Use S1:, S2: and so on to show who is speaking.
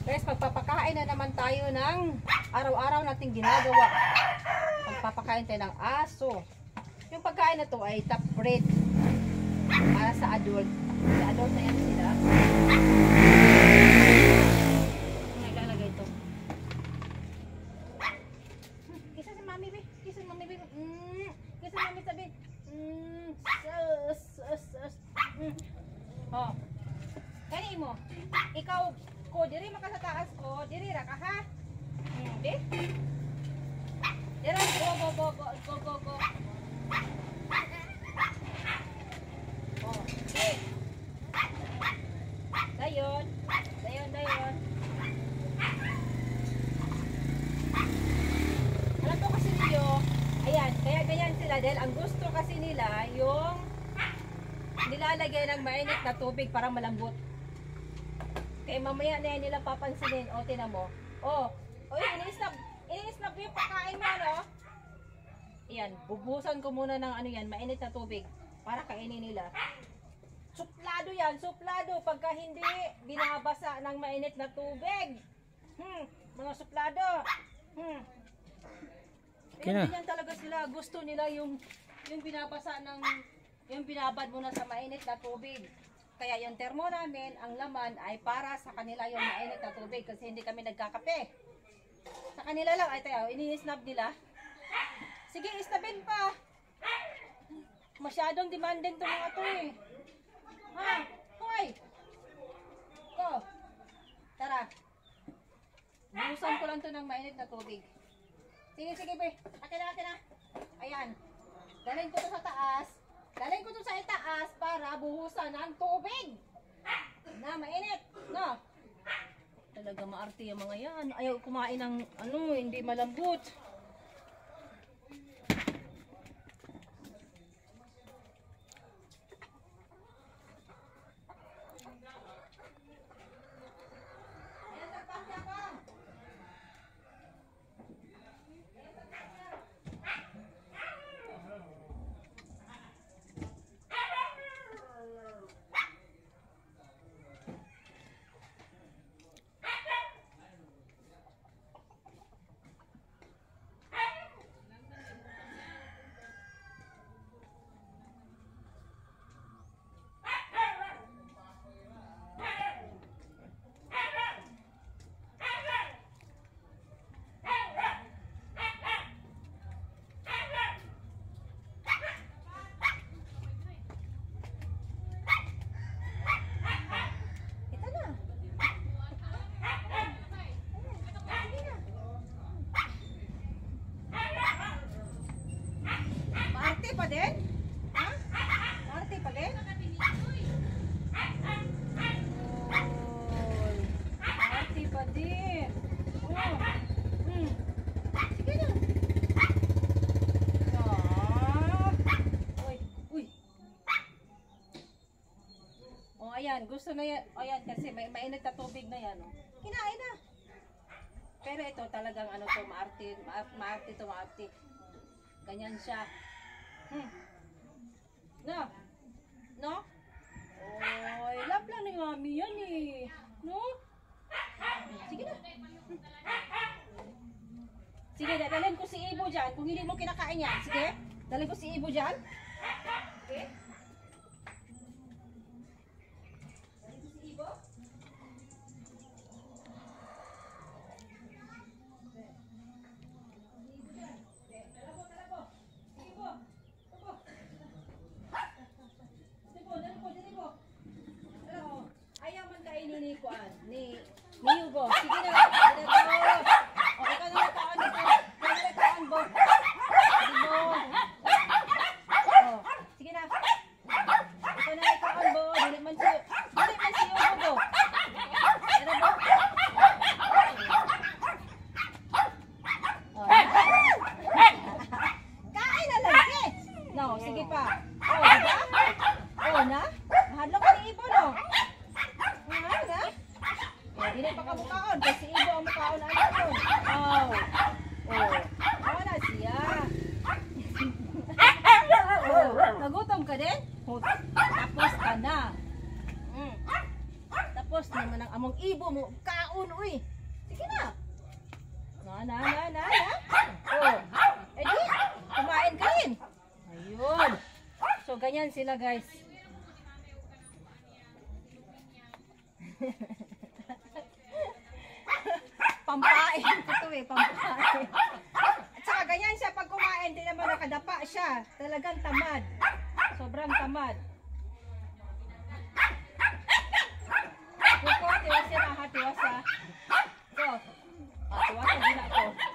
S1: Guys, magpapakain na naman tayo ng araw-araw nating ginagawa. Magpapakain tayo ng aso. Yung pagkain na to ay top breed para sa adult. Sa adult na yan sila. Naglalagay ito. Kisa si mami, be. Kisa si mami, be. Kisa si mami, sabi. Oh. Kani mo. Ikaw ko diri maka sa taas ko, diri ra ka ha. Di? Dira go. Oh, di. Dayon. Alam ko kasi niyo, ayan, kaya ganyan sila dahil ang gusto kasi nila yung nilalagay ng mainit na tubig para malambot. Kaya mamaya na yan nila papansinin. O, tinan mo. O, ini-snap yung pagkain mo, no? Ayan, bubusan ko muna ng ano yan, mainit na tubig para kainin nila. Suplado yan, suplado. Pagka hindi binabasa ng mainit na tubig. Mga suplado. Ganyan talaga sila. Gusto nila yung binabasa ng, yung binabad muna sa mainit na tubig. Kaya yung termo namin, ang laman ay para sa kanila yung mainit na tubig kasi hindi kami nagkakape. Sa kanila lang, ay tayo, ini-snap nila. Sige, isnabin pa. Masyadong demanding itong mga to eh. Ha? Hoy! Ko. Tara. Buhusan ko lang to ng mainit na tubig. Sige, be. Akin na. Ayan. Dalhin ko to sa taas. Dalhin ko to sa itaas para buhusan ng tubig. Na, mainit. No? Talaga maarte yung mga yan. Ayaw kumain ng hindi malambot. Pa din? Ha? Arte pa din? Arte pa din. Sige na. Uy. Oh, ayan. Gusto na yan. Ayan kasi may mainit na tubig na yan. Oh. Kinain na. Pero ito talagang maarte. Ganyan siya. No? Oy, love lang ni mami yan eh. No? Sige na. Sige, dalhin ko si Ibo dyan. Kung hindi mo kinakain yan. Sige, dalhin ko si Ibo dyan. Okay? Dalhin ko si Ibo. Ni Hugo. Sige na. O, ikaw na nagkaan dito. Ikaw na nagkaan, Bo. Sige na. Ikaw na nagkaan, Bo. Dili man si Hugo, Bo. Pero, Bo. Kain na lagi. No, sige pa. Diba? Na? Mahadlok ka ni Ibo, no? Hindi pa ka mukaon kasi Ibo ang mukaon na ito. Awa na siya. Nagutom ka din? Tapos ka na. Tapos naman ang among Ibo mo. Kaon kaon, uy. Sige na. Na. Oh. Eh di, kumain ka rin. Ayun. So, ganyan sila guys. Pampain ko to eh, pampain. At saka ganyan siya pag kumain, hindi naman nakadapa siya. Talagang tamad. Sobrang tamad. Kuko, tiwas siya na ha, tiwas ha. So, tiwas na din ako.